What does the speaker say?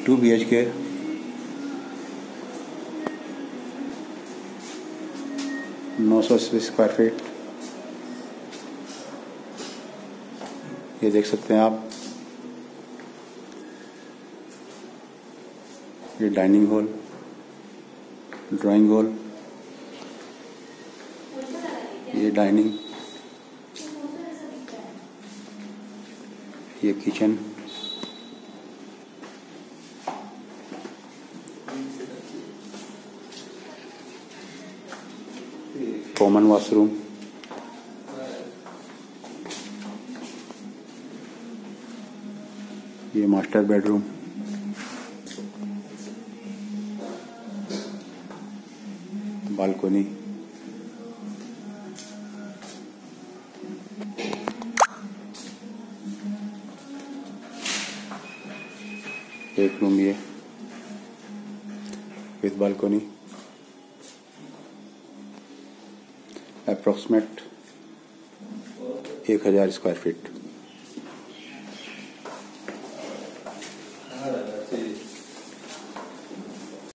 2 BHK, 980 square feet. ये देख सकते हैं आप, ये डाइनिंग हॉल, ड्राइंग हॉल, ये डाइनिंग, ये किचन, कॉमन वॉशरूम, ये मास्टर बेडरूम, बालकनी, एक रूम ये with balcony, approximate 1000 square feet.